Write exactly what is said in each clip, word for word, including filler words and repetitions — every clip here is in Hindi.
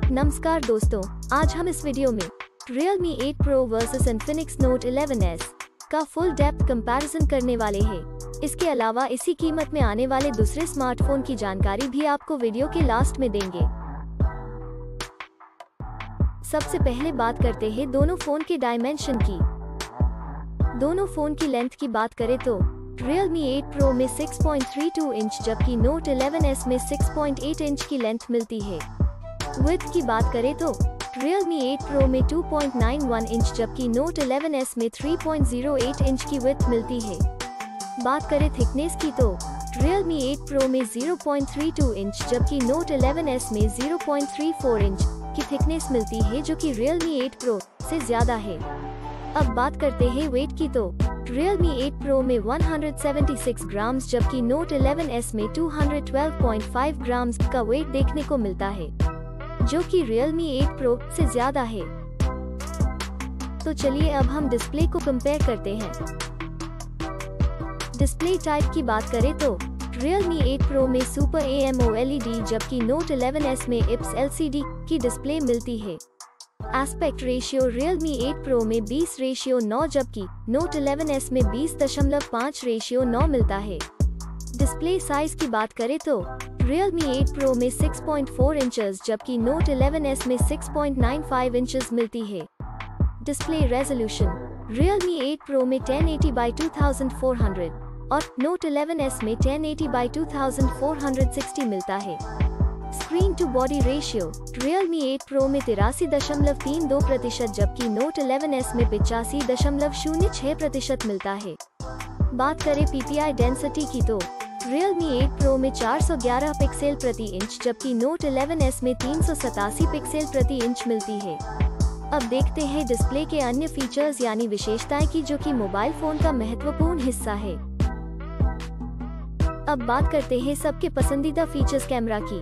नमस्कार दोस्तों, आज हम इस वीडियो में Realme eight Pro versus Infinix Note eleven S का फुल डेप्थ कंपैरिजन करने वाले हैं। इसके अलावा इसी कीमत में आने वाले दूसरे स्मार्टफोन की जानकारी भी आपको वीडियो के लास्ट में देंगे। सबसे पहले बात करते हैं दोनों फोन के डायमेंशन की। दोनों फोन की लेंथ की बात करें तो Realme एट Pro में six point three two inch जबकि Note इलेवन एस में सिक्स पॉइंट एट इंच की लेंथ मिलती है। विड्थ की बात करें तो Realme एट Pro में two point nine one inch जबकि Note इलेवन एस में three point zero eight inch की विड्थ मिलती है। बात करें थिकनेस की तो Realme एट Pro में zero point three two inch जबकि Note इलेवन एस में zero point three four inch की थिकनेस मिलती है, जो कि Realme एट Pro से ज्यादा है। अब बात करते हैं वेट की तो Realme एट Pro में one hundred seventy six grams जबकि Note इलेवन एस में two hundred twelve point five grams का वेट देखने को मिलता है, जो कि Realme एट Pro से ज्यादा है। तो चलिए अब हम डिस्प्ले को कंपेयर करते हैं। डिस्प्ले टाइप की बात करें तो Realme एट Pro में super A M O L E D जबकि Note इलेवन एस में I P S L C D की डिस्प्ले मिलती है। Aspect ratio Realme eight Pro में बीस रेशियो नौ जबकि Note इलेवन एस में बीस दशमलव पाँच रेशियो नौ मिलता है। डिस्प्ले साइज की बात करें तो Realme एट Pro में सिक्स पॉइंट फोर इंचेस जबकि Note इलेवन एस में six point nine five inches मिलती है। Display resolution Realme eight Pro में ten eighty by two thousand four hundred और Note इलेवन एस में ten eighty by two thousand four hundred sixty मिलता है। Screen to body ratio Realme eight Pro में तिरासी दशमलव तीन दो प्रतिशत जबकि Note इलेवन एस में पिचासी दशमलव शून्य छह प्रतिशत मिलता है। बात करें पी पी आई डेंसिटी की तो Realme एट Pro में चार सौ ग्यारह पिक्सल प्रति इंच जबकि Note इलेवन एस में तीन सौ सतासी पिक्सल प्रति इंच मिलती है। अब देखते हैं डिस्प्ले के अन्य फीचर्स यानी विशेषताएं की, जो कि मोबाइल फोन का महत्वपूर्ण हिस्सा है। अब बात करते हैं सबके पसंदीदा फीचर्स कैमरा की।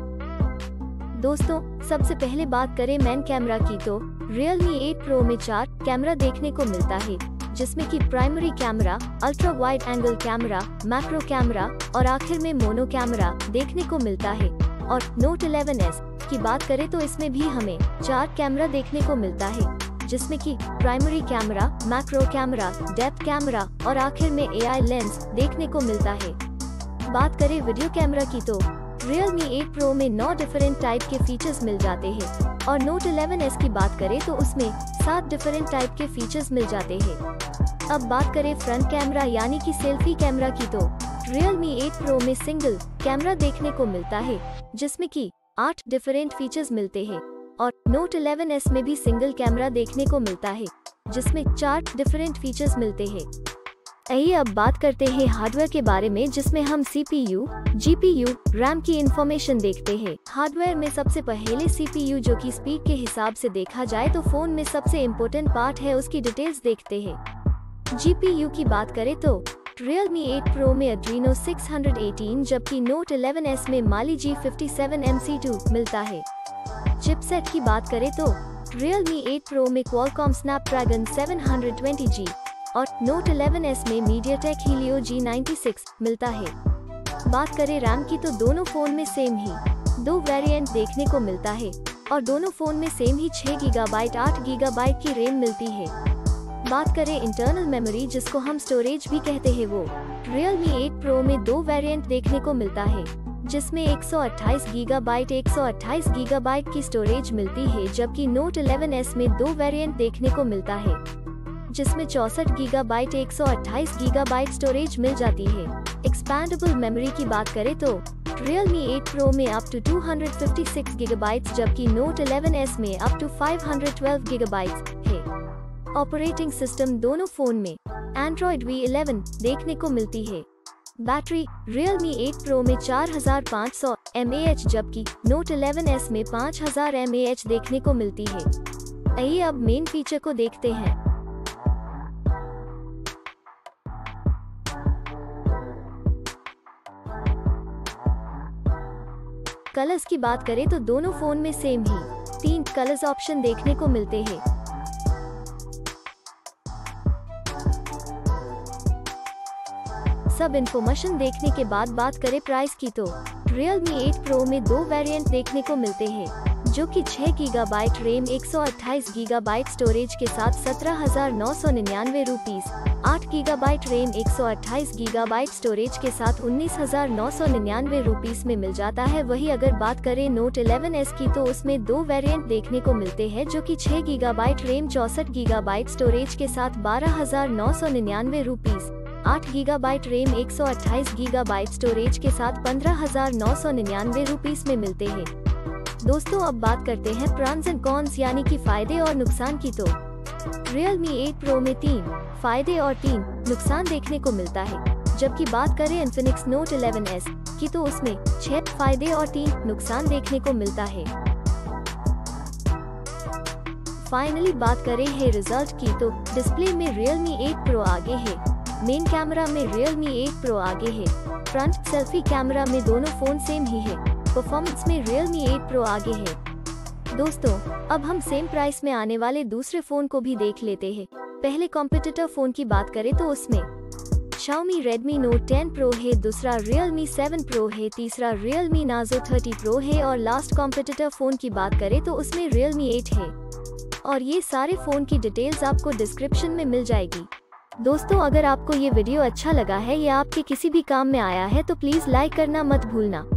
दोस्तों, सबसे पहले बात करें मेन कैमरा की तो Realme एट Pro में चार कैमरा देखने को मिलता है, जिसमें कि primary camera, ultra wide angle camera, macro camera और आखिर में मोनो कैमरा देखने को मिलता है। और Note इलेवन एस की बात करें तो इसमें भी हमें चार कैमरा देखने को मिलता है, जिसमें कि primary camera, macro camera, depth camera और आखिर में ए आई लेंस देखने को मिलता है। बात करें वीडियो कैमरा की तो Realme एट Pro में नौ डिफरेंट टाइप के फीचर्स मिल जाते हैं और Note इलेवन एस की बात करें तो उसमें सात डिफरेंट टाइप के फीचर्स मिल जाते हैं। अब बात करें फ्रंट कैमरा यानी कि सेल्फी कैमरा की तो Realme एट Pro में सिंगल कैमरा देखने को मिलता है, जिसमें कि आठ डिफरेंट फीचर्स मिलते हैं और Note इलेवन एस में भी सिंगल कैमरा देखने को मिलता है, जिसमें चार डिफरेंट फीचर्स मिलते हैं। आइए अब बात करते हैं हार्डवेयर के बारे में, जिसमें हम C P U, G P U, RAM की इंफॉर्मेशन देखते हैं। हार्डवेयर में सबसे पहले सी पी यू, जो कि स्पीड के हिसाब से देखा जाए तो फोन में सबसे इम्पोर्टेंट पार्ट है, उसकी डिटेल्स देखते हैं। जी पी यू की बात करें तो Realme एट Pro में Adreno सिक्स हंड्रेड एटीन जबकि Note इलेवन एस में Mali G fifty seven M C two मिलता है। चिपसेट की बात करें तो Realme एट Pro में Qualcomm Snapdragon seven hundred twenty G और Note इलेवन एस में MediaTek Helio G ninety six मिलता है। बात करें रैम की तो दोनों फोन में सेम ही दो वेरिएंट देखने को मिलता है और दोनों फोन में सेम ही छह गीगाबाइट आठ गीगाबाइट की रैम मिलती है। बात करें इंटरनल मेमोरी, जिसको हम स्टोरेज भी कहते हैं, वो Realme एट Pro में दो वेरिएंट देखने को मिलता है, जिसमें एक सौ अट्ठाईस गीगाबाइट एक सौ अट्ठाईस गीगाबाइट की स्टोरेज मिलती है, जबकि Note इलेवन एस में दो वेरिएंट देखने को मिलता है, जिसमें चौसठ गीगाबाइट एक सौ अट्ठाईस गीगाबाइट स्टोरेज मिल जाती है। एक्सपैंडेबल मेमोरी की बात करें तो Realme एट Pro में up to two hundred fifty six gigabytes जबकि Note इलेवन एस में up to five hundred twelve gigabytes है। ऑपरेटिंग सिस्टम दोनों फोन में Android वी इलेवन देखने को मिलती है। बैटरी Realme एट Pro में चार हज़ार पाँच सौ एम ए एच जबकि Note इलेवन एस में पाँच हज़ार एम ए एच देखने को मिलती है। आइए अब मेन फीचर को देखते हैं। कलर्स की बात करें तो दोनों फोन में सेम ही तीन कलर्स ऑप्शन देखने को मिलते हैं। सब इन्फॉर्मेशन देखने के बाद बात करें प्राइस की तो Realme एट Pro में दो वेरिएंट देखने को मिलते हैं, जो कि छह गीगाबाइट रैम एक सौ अट्ठाईस गीगाबाइट स्टोरेज के साथ सत्रह हजार नौ सौ निन्यानवे रुपीस, आठ गीगाबाइट रैम एक सौ अट्ठाईस गीगाबाइट स्टोरेज के साथ उन्नीस हजार नौ सौ निन्यानवे रुपीस में मिल जाता है। वही अगर बात करें नोट इलेवन एस की तो उसमें दो वेरिएंट देखने को मिलते हैं, जो कि छह गीगाबाइट रैम चौसठ गीगाबाइट स्टोरेज के साथ बारह हजार नौ सौ निन्यानवे रुपीस, आठ गीगाबाइट रैम एक सौ अट्ठाईस गीगाबाइट स्टोरेज के साथ पंद्रह हजार नौ सौ निन्यानवे रुपीस में मिलते हैं। दोस्तों अब बात करते हैं प्रॉन्स एंड कॉन्स यानी कि फायदे और नुकसान की। तो Realme एट Pro में तीन फायदे और तीन नुकसान देखने को मिलता है, जबकि बात करें Infinix Note इलेवन एस की तो उसमें छह फायदे और तीन नुकसान देखने को मिलता है। फाइनली बात करें है रिजल्ट की तो डिस्प्ले में Realme एट Pro आगे है, मेन कैमरा में Realme एट Pro आगे है, फ्रंट सेल्फी कैमरा में दोनों फोन सेम ही है, परफॉर्मेंस में Realme एट Pro आगे है। दोस्तों अब हम सेम प्राइस में आने वाले दूसरे फोन को भी देख लेते हैं। पहले कॉम्पिटिटर फोन की बात करें तो उसमें Xiaomi Redmi Note ten Pro है, दूसरा Realme सेवन Pro है, तीसरा Realme Narzo थर्टी Pro है और लास्ट कॉम्पिटिटर फोन की बात करें तो उसमें Realme एट है। और ये सारे फोन की डिटेल्स आपको डिस्क्रिप्शन में मिल जाएगी। दोस्तों अगर आपको ये वीडियो अच्छा लगा है या आपके किसी भी काम में आया है तो प्लीज लाइक करना मत भूलना।